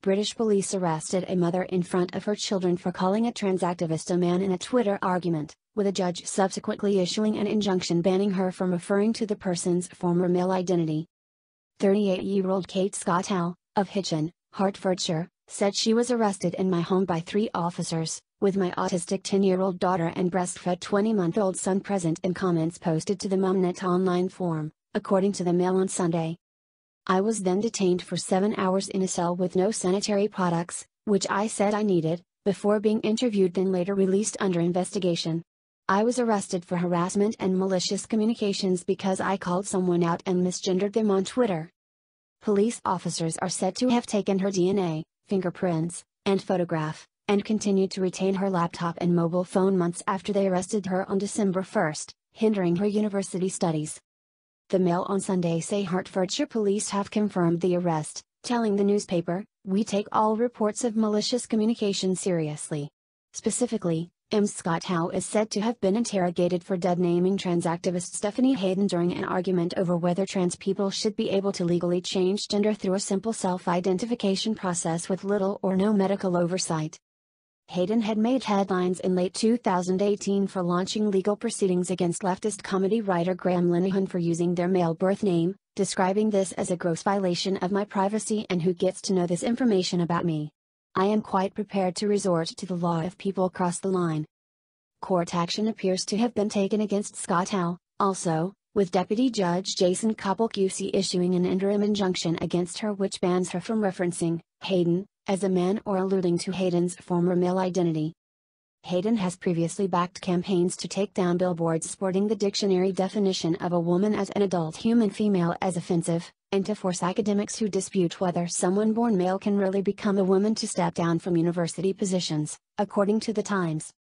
British police arrested a mother in front of her children for calling a trans activist a man in a Twitter argument, with a judge subsequently issuing an injunction banning her from referring to the person's former male identity. 38-year-old Kate Scott Howe, of Hitchin, Hertfordshire, said she was arrested in my home by 3 officers, with my autistic 10-year-old daughter and breastfed 20-month-old son present in comments posted to the Mumnet online forum, according to the Mail on Sunday. I was then detained for 7 hours in a cell with no sanitary products, which I said I needed, before being interviewed then later released under investigation. I was arrested for harassment and malicious communications because I called someone out and misgendered them on Twitter. Police officers are said to have taken her DNA, fingerprints, and photograph, and continued to retain her laptop and mobile phone months after they arrested her on December 1, hindering her university studies. The Mail on Sunday say Hertfordshire police have confirmed the arrest, telling the newspaper, "We take all reports of malicious communication seriously." Specifically, Scott Howe is said to have been interrogated for dead-naming trans activist Stephanie Hayden during an argument over whether trans people should be able to legally change gender through a simple self-identification process with little or no medical oversight. Hayden had made headlines in late 2018 for launching legal proceedings against leftist comedy writer Graham Linehan for using their male birth name, describing this as a gross violation of my privacy and who gets to know this information about me. I am quite prepared to resort to the law if people cross the line. Court action appears to have been taken against Scott Howe, also, with Deputy Judge Jason Koppel QC issuing an interim injunction against her which bans her from referencing Hayden as a man or alluding to Hayden's former male identity. Hayden has previously backed campaigns to take down billboards sporting the dictionary definition of a woman as an adult human female as offensive, and to force academics who dispute whether someone born male can really become a woman to step down from university positions, according to The Times.